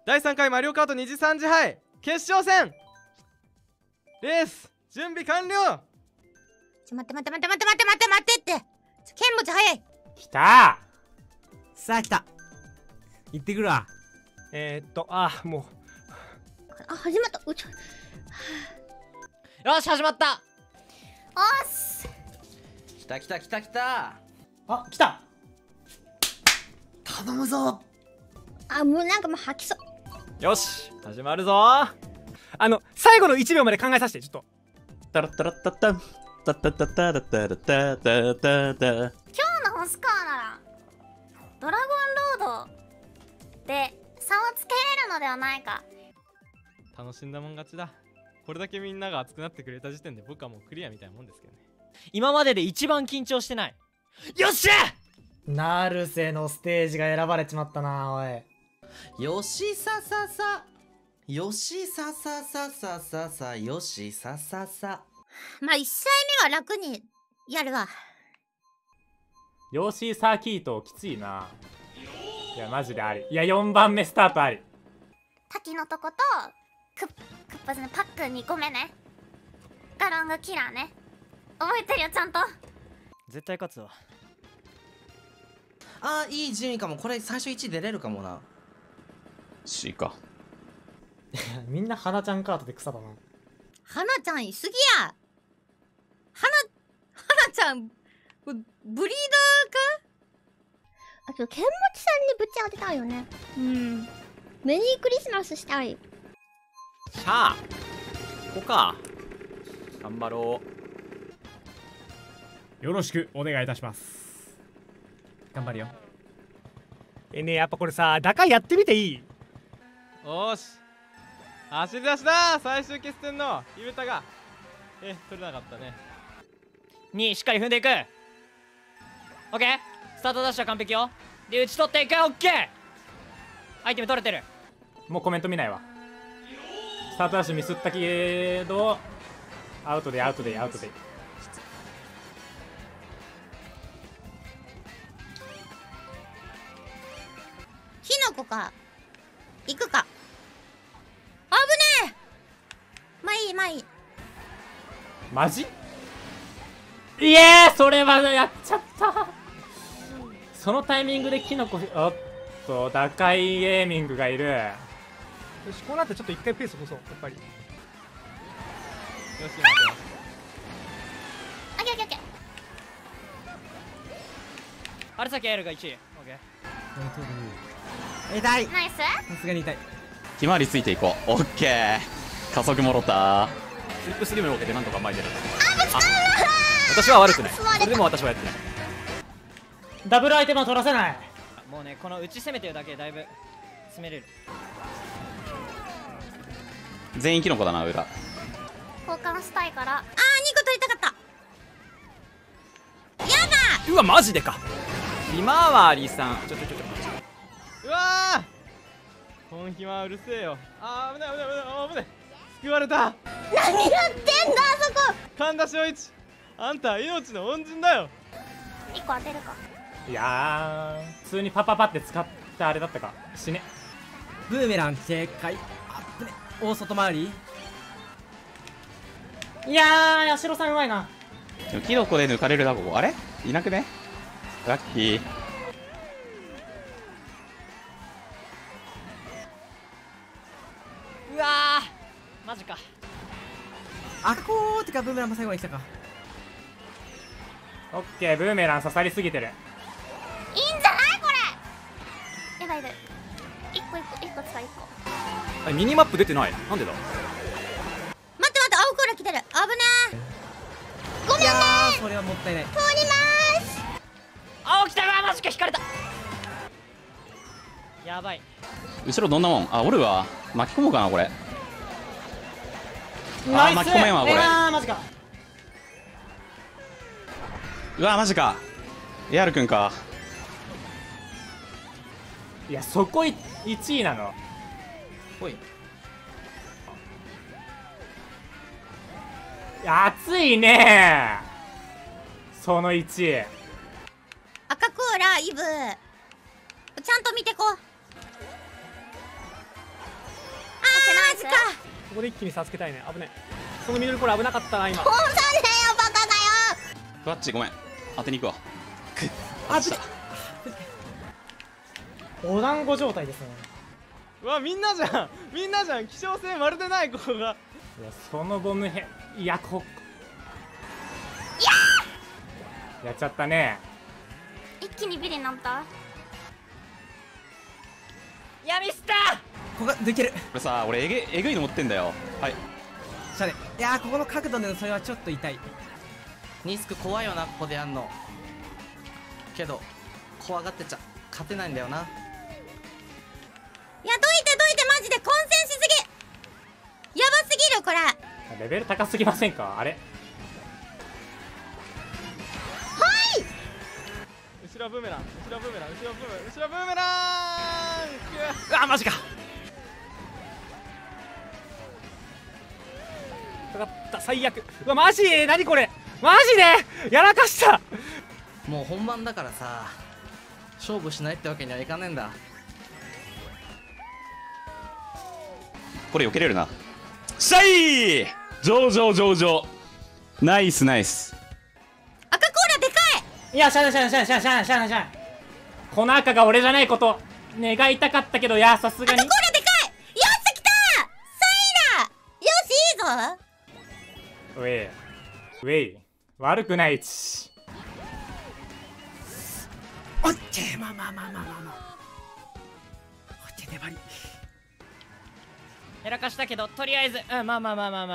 第3回マリオカート2次3次杯決勝戦レース準備完了。 待ってって剣持早い。 来たさあ来た。行ってくるわ。 もあ、始まった。 よし始まった。 おっす。 来た来た来た来た。 あ、来た。 頼むぞ。 あ、もうなんかもう吐きそう。 よし始まるぞ。最後の1秒まで考えさせて。ちょっとタラッタラッタッタンタッタッタッタラッタラッタッタッタッタ。 今日の星川ならドラゴンロードで差をつけれるのではないか。 楽しんだもん勝ちだ。これだけみんなが熱くなってくれた時点で僕はもうクリアみたいなもんですけどね。 今までで一番緊張してない。よっしゃ。 成瀬のステージが選ばれちまったな。おいよしさささ。よしささささささ。よしさささ。 まあ1試合目は楽にやるわ。 ヨーシーサーキートきついな。いやマジであり。いや4番目スタートあり。 滝のとことクッパズのパック2個目ね。ガロングキラーね。覚えてるよちゃんと。 絶対勝つわ。 あー、いい順位かも。これ最初1出れるかもな。 C か。 みんな花ちゃんカードで草だな。 花ちゃんいすぎや。花ちゃんブリーダーか。あと剣持さんにぶち当てたいよね。メリークリスマスしたい。 しゃあここか。頑張ろう。よろしくお願いいたします。頑張るよ。ねえやっぱこれさ打開やってみていい？ おーし走り出しだ。最終決戦のイベタが取れなかったね。 2しっかり踏んでいく。オッケースタートダッシュは完璧よ。で打ち取っていく。オッケーアイテム取れてる。 もうコメント見ないわ。スタートダッシュミスったけどアウトで。 キノコか行くか。危ねえ。まあいい。 マジ？いえそれはやっちゃった。そのタイミングでキノコ、おっと打開ゲーミングがいる。 よし、こうなってちょっと一回ペース落とそう。やっぱりよし今オッケー。 あれさきエルが1位。オッケ痛い。 ナイス。 さすがに痛い。 ひまわりついていこう。オッケー。加速もろた。スリップスリムを受けてなんとか前に出る。私は悪くない。それでも私はやってない。 ダブルアイテムは取らせない。 ーもうねこの打ち攻めてるだけでだいぶ詰めれる。 全員キノコだな裏。 交換したいから。2個取りたかった。やだ。 うわマジでか。ひまわりさんうわーこんひまうるせえよ。危ない救われた。 何やってんだあそこ。 神田正一あんた命の恩人だよ。 1個当てるか。 いやー普通にパパパって使ったあれだったか。死ね。 ブーメラン正解。あっぶね。大外回り。 いやー八代さんうまいな。 でもキノコで抜かれるなここ。あれいなくね。ラッキー。 うわーマジか。 あこーってかブーメランも最後に来たか。 オッケーブーメラン刺さりすぎてる。 いいんじゃないこれ。やばい。1個使う1個。 ミニマップ出てない。なんでだ。 待って青クーラー来てる。危ねえ。ごめんね。 それはもったいない。 通ります。 青来た。うわマジか引かれた。やばい。 後ろどんなもん。あおるわ。巻き込もうかなこれ。 ナイス。 巻き込めんわこれ。 マジか。 うわマジか。エアルくんか。 いやそこ1位なの。 おい。 いや熱いねその1位。 赤クーラーイブちゃんと見てこ。 つここで一気に差つけたいね。危ねえ。そのミドルコール危なかったな今。 通さねえよバカだよ。 ふわっちごめん当てに行くわ。 あちお団子状態ですね。 うわみんなじゃんみんなじゃん。希少性まるでないここが。 いやそのボムへいややっちゃったね。 一気にビリになった。 やミスったここができる。 これさ俺えぐいの持ってんだよ。はいしゃれ。いやーここの角度でのそれはちょっと痛い。ニスク怖いよなここでやんの。けど怖がってちゃ勝てないんだよな。 いやどいてマジで混戦しすぎ。やばすぎるこれ。 レベル高すぎませんかあれ。 後ろブーメラン後ろブーメラン後ろブーメラン後ろブーメラン。 あマジか。 かかった最悪。うわマジ何これマジでやらかした。 もう本番だからさ勝負しないってわけにはいかねえんだ。 これ避けれるな。しゃい上ナイスナイス。 赤コーラでかい。 いやしゃあないこの赤が俺じゃないこと願いたかったけど、いやさすがに赤コーラでかい。よし来たサイラ。よしいいぞ。 ウェイ悪くないち。 オッケー。まあオッケー粘り。 やらかしたけどとりあえずまあまあ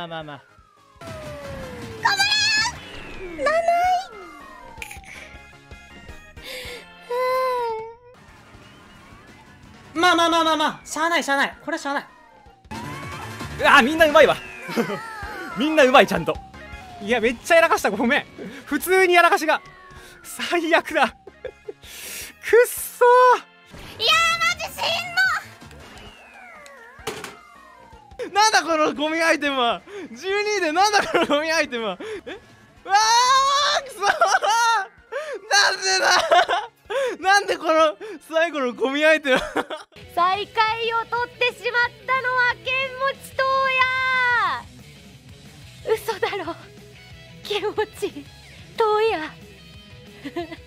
しゃあないこれはしゃあない。 みんなうまいわみんなうまいちゃんと。 いやめっちゃやらかしたごめん。普通にやらかしが最悪だくっそー。 いやーマジしんなんだこのゴミアイテムは。12位でなんだこのゴミアイテムは。うわーくそー。なんでだなんでこの最後のゴミアイテム最下位を取ってしまったのは剣持東也。嘘だろ剣持東也